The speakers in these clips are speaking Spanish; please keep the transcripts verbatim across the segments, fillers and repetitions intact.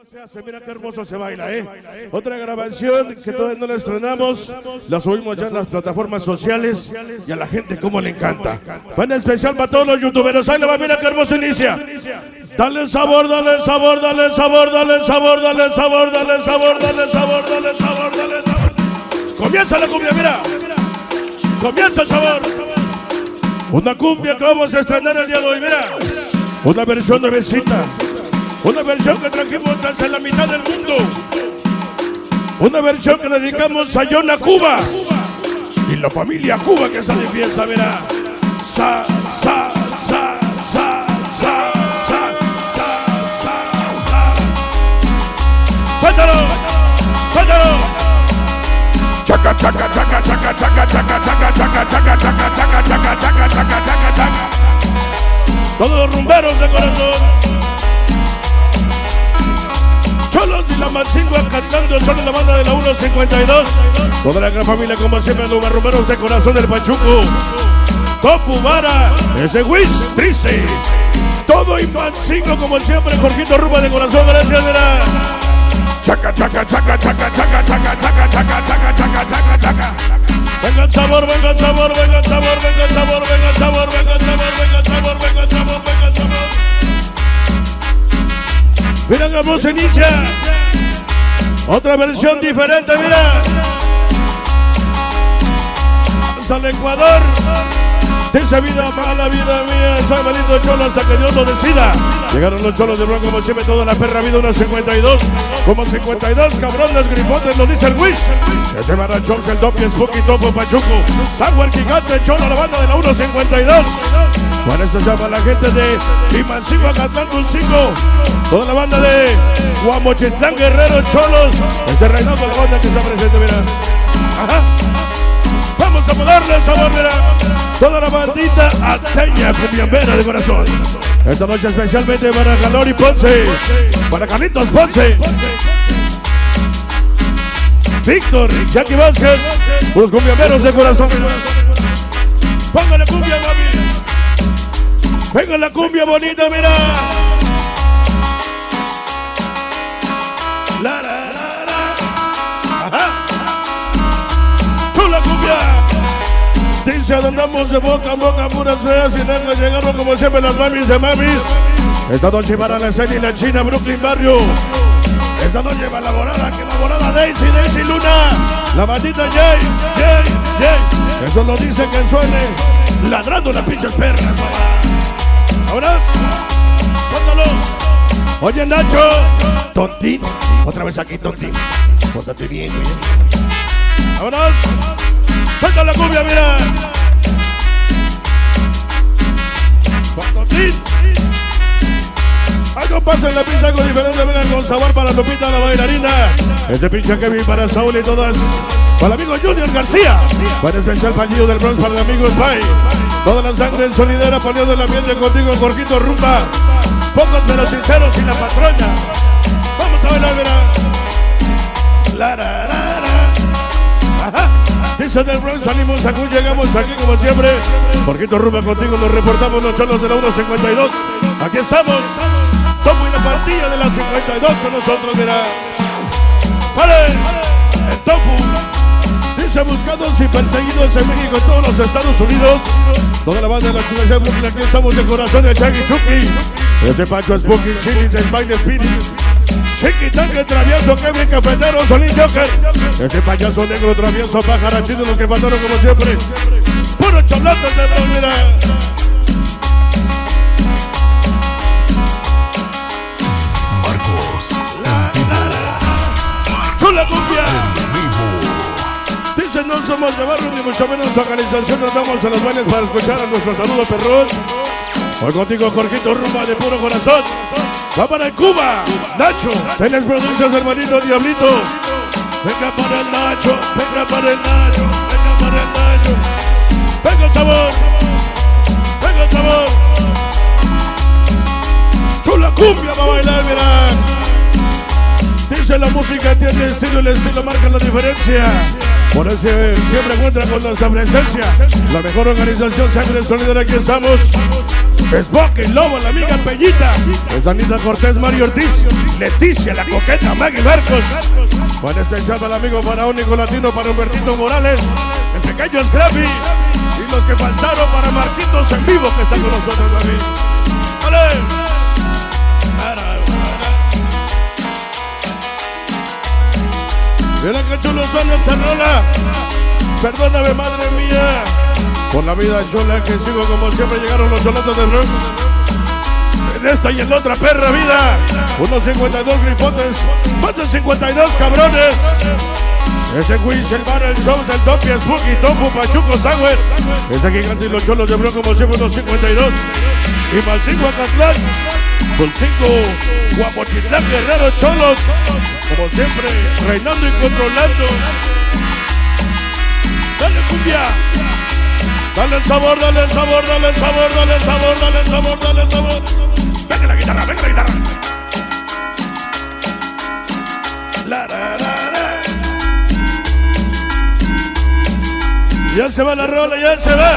se hace, mira qué hermoso se baila, ¿eh? Otra grabación que todavía no la estrenamos, la subimos ya en las plataformas sociales y a la gente como le encanta. Va en especial para todos los youtuberos, ahí le va, mira qué hermoso inicia. Dale sabor, dale sabor, dale sabor, dale sabor, dale sabor, dale sabor, dale sabor, dale sabor, dale sabor. Comienza la cumbia, mira. Comienza el sabor. Una cumbia que vamos a estrenar el día de hoy, mira. Una versión nuevecita. Una versión que trajimos desde la mitad del mundo. Una versión que dedicamos a Yona Cuba y la familia Cuba que está de fiesta, mira. Sa, sa, sa, sa, sa, sa, sa, sa, sa. Suéltalo, suéltalo. Chaca, chaca, chaca, chaca, chaca, chaca, chaca, chaca, chaca, chaca, chaca, chaca, chaca, chaca, chaca, chaca. Todos los rumberos de corazón. Cholos y la Matzingua cantando solo en la banda de la uno cincuenta y dos. Toda la gran familia como siempre, los rumberos de corazón del Pachuco. Topu Vara, ese Wiz, Trice. Todo y Matzingua como siempre, Jorgito Rumba de corazón, gracias, mira. Chaca, chaca, chaca, chaca, chaca, chaca, chaca, chaca, chaca, chaca, chaca, chaca. Venga el sabor, venga el sabor, venga el sabor, venga el sabor, venga el sabor, venga el sabor, venga el sabor, venga el sabor, venga el sabor. Mira cómo se inicia. Otra versión diferente, mira. Vamos al Ecuador. Dice vida mala, vida mía. Soy maldito cholo hasta que Dios lo decida. Llegaron los cholos de Bronco como siempre, toda la perra vida, una cincuenta y dos. Como cincuenta y dos, cabrones, grifotes, lo dice el Wiz. Ese barrachón, el Doppy, Spooky, Topo, Pachuco. Sagua, el gigante, cholo, la banda de la uno cincuenta y dos. Por eso se llama la gente de Limancingua cantando un cinco. Toda la banda de Guamochitlán, Guerrero, Cholos. Este Reinaldo, la banda que está presente, mira. Ajá. Vamos a ponerle el sabor, mira. Toda la bandita ateña, cumbiambera de corazón. Esta noche especialmente para Calor y Ponce. Para Carlitos Ponce. Víctor, Jackie Vázquez. Los cumbiamberos de corazón. Póngale cumbia, mami. Venga la cumbia bonita, mira. La, la, la, la. Ajá. Chula cumbia. Dice, andamos de boca en boca, puras feas y largas. Llegaron como siempre las mamis de mamis. Esta noche para la escena y la China, Brooklyn Barrio. Esta noche va la morada, que la morada Daisy, Daisy Luna. La bandita Jay, Jay, Jay. Eso lo dice que suene ladrando las pinches perras, mamá. Ahora, suéltalo. Oye, Nacho, Tontín, otra vez aquí, Tontín. Pórtate bien, güey. Ahora, suelta la cumbia, mira. Tontín. Algo pasa en la pista, algo diferente. Vengan con sabor para Lupita, la bailarina. Este pinche Kevin para Saúl y todas. Para el amigo Junior García. Para especial para el Gio del Bronx, para el amigo Spy. Toda la sangre solidera poniendo el ambiente contigo, Jorgito Rumba. Pocos pero sinceros y la patrona. Vamos a bailar, mira. La, la, la, la. Ajá. Dice del Bronx, salimos aquí, llegamos aquí como siempre. Jorgito Rumba contigo, nos reportamos los cholos de la uno cincuenta y dos. Aquí estamos. Topo y la partida de la cincuenta y dos con nosotros, mira. ¡Sale! El Topo. Dice buscados y perseguidos en México, en todos los Estados Unidos. Toda la banda de la ciudad de Brooklyn, aquí estamos de corazón de Chaggy Chucky. Este Pancho Spooky, Chili, el Baile Speedy. Chiqui Tanque, Travieso, Kevin Cafetero, Solín Joker. Este payaso negro, travieso, pajarachito, los que faltaron como siempre. Puro cholatos de Bronx, mira. Marcos. Chula cumbia. Dicen no somos de barrio ni mucho menos organización. Nos vamos a los bailes para escuchar a nuestro saludo perrón. Hoy contigo Jorgito Rumba de puro corazón. Va para el Cuba, Nacho. Tenés producciones, hermanito Diablito. Venga para el Nacho, venga para el Nacho, venga para el Nacho. Venga el sabor, venga el sabor. Chula cumbia va a bailar, mira. Dice Dice la música tiene estilo, el estilo marca la diferencia. Por eso siempre encuentra con nuestra presencia. La mejor organización, Sangre Sonidera, aquí estamos. Smoking, Lobo, la amiga Peñita, es Anita Cortés, Mario Ortiz, Leticia, la coqueta, Maggie Marcos. Buen especial para el amigo faraónico latino, para Humbertito Morales, el pequeño Scrappy. Y los que faltaron para Marquitos en vivo, que está con nosotros, mami. ¡Vale! Mira que chulos son esta rola. Perdóname, madre mía, por la vida chola que sigo como siempre. Llegaron los cholotes de Bronx. En esta y en la otra perra vida. Unos cincuenta y dos grifotes, más de cincuenta y dos cabrones. Ese Queens, el Bar, el Shows, el Topi, Spooky, Tofu, Pachuco, Sauer. Ese gigante y los cholos de Bronx como siempre, unos cincuenta y dos. Y Malcinco, Acatlán. Pulcinco, Guapochitlán, Guerrero, Cholos. Como siempre, reinando y controlando. Dale cumbia. Dale el sabor, dale el sabor, dale el sabor, dale el sabor, dale el sabor, dale el sabor. Venga la guitarra, venga la guitarra. La, la, la, la. Ya se va la rola, ya se va.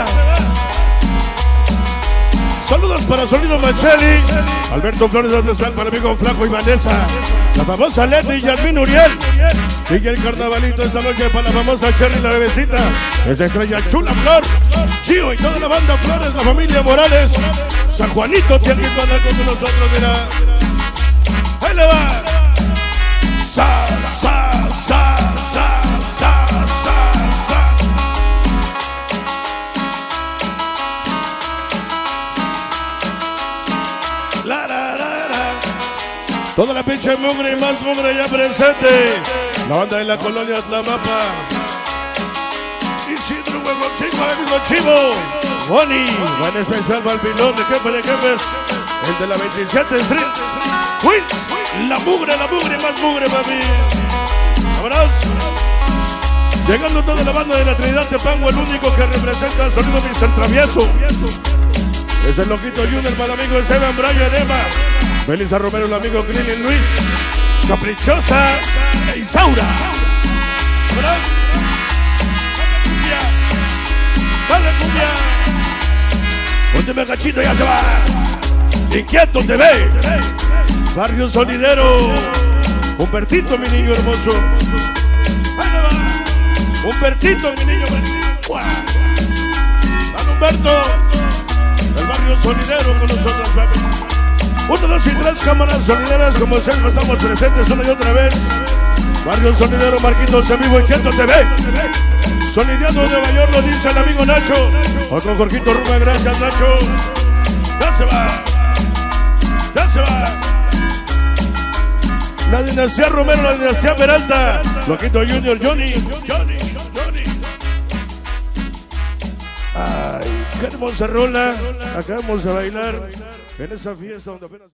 Saludos para Sonido Macheli, Alberto Flores, especial para el amigo Flaco y Vanessa, la famosa Leti y Yasmín Uriel, y el carnavalito esta noche para la famosa Cherry, la bebecita, esa estrella chula Flor, Chío y toda la banda Flores, la familia Morales, San Juanito tiene que andar con nosotros, mira. Ahí le va. Sa, sa, sa, sa, sa, sa, sa. La, la, la, la. Toda la pinche mugre y más mugre ya presente. La banda de la colonia Tlamapa. Isidro Huevo Chico, amigo Chivo. Boni, buen especial para el pilón de jefe de jefes. El de la veintisiete Street. Queens, la mugre, la mugre, más mugre para mí. Abrazo. Llegando toda la banda de la Trinidad Tepango, el único que representa el sonido mister Travieso. Es el loquito Junior para el amigo Esteban, Brian, Emma. Melissa Romero, el amigo Krillin Luis. Caprichosa e Isaura. Abrazo. Dale cumbia. Pónteme cachito, ya se va. Inquieto T V. Barrio Sonidero. Humbertito, mi niño hermoso. Ahí le va. Humbertito, mi niño. San Humberto. El barrio Sonidero con nosotros, papi. Uno, dos y tres cámaras sonideras, como siempre estamos presentes una y otra vez. Barrio Sonidero, Marquitos en vivo, Inquieto T V. Sonideando de Nueva York, lo dice el amigo Nacho. Otro Jorgito Ruma, gracias Nacho. Ya se va. Ya se va. La dinastía Romero, la dinastía Peralta. Loquito Junior, Johnny. Johnny, Johnny. Ay, qué hermosa rola. Acabamos de bailar en esa fiesta donde apenas...